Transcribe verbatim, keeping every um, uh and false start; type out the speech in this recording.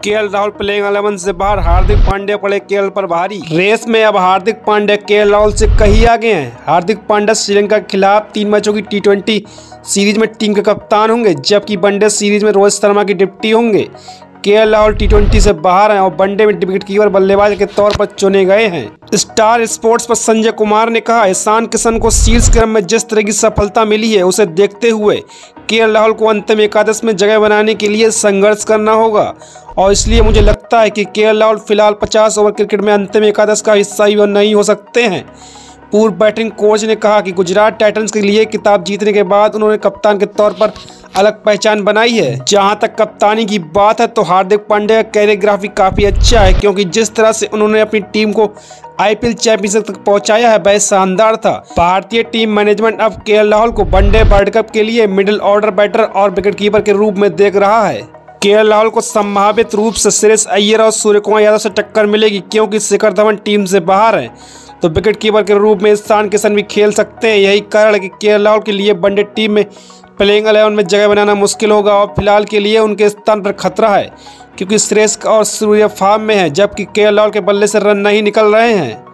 KL Rahul playing eleven से बाहर, हार्दिक पांड्या पड़े केएल पर भारी। रेस में अब हार्दिक पांड्या केएल राहुल से कहीं आगे हैं। हार्दिक पांड्या श्रीलंका के खिलाफ तीन मैचों की टी ट्वेंटी सीरीज में टीम के कप्तान होंगे, जबकि वनडे सीरीज में रोहित शर्मा की डिप्टी होंगे। केएल राहुल टी ट्वेंटी से बाहर हैं और वनडे में विकेट कीपर बल्लेबाज के तौर पर चुने गए हैं। स्टार स्पोर्ट्स पर संजय कुमार ने कहा, ईशान किशन को शीर्ष क्रम में जिस तरह की सफलता मिली है, उसे देखते हुए केएल राहुल को अंतिम एकादश में जगह बनाने के लिए संघर्ष करना होगा और इसलिए मुझे लगता है कि केएल राहुल फिलहाल पचास ओवर क्रिकेट में अंतिम एकादश का हिस्सा ही नहीं हो सकते हैं। पूर्व बैटिंग कोच ने कहा कि गुजरात टाइटंस के लिए किताब जीतने के बाद उन्होंने कप्तान के तौर पर अलग पहचान बनाई है। जहां तक कप्तानी की बात है तो हार्दिक पांड्या का कैरियोग्राफी काफ़ी अच्छा है, क्योंकि जिस तरह से उन्होंने अपनी टीम को आईपीएल चैंपियनशिप तक पहुंचाया है वह शानदार था। भारतीय टीम मैनेजमेंट अब केएल राहुल को वनडे वर्ल्ड कप के लिए मिडिल ऑर्डर बैटर और विकेटकीपर के रूप में देख रहा है। केएल राहुल को संभावित रूप से श्रेयस अय्यर और सूर्यकुमार यादव से टक्कर मिलेगी, क्योंकि शिखर धवन टीम से बाहर है तो विकेट कीपर के रूप में ईशान किशन भी खेल सकते हैं। यही कारण है कि केएल राहुल के लिए वनडे टीम में प्लेइंग इलेवन में जगह बनाना मुश्किल होगा और फिलहाल के लिए उनके स्थान पर खतरा है, क्योंकि श्रेयस और सूर्य फॉर्म में है, जबकि केएल राहुल के बल्ले से रन नहीं निकल रहे हैं।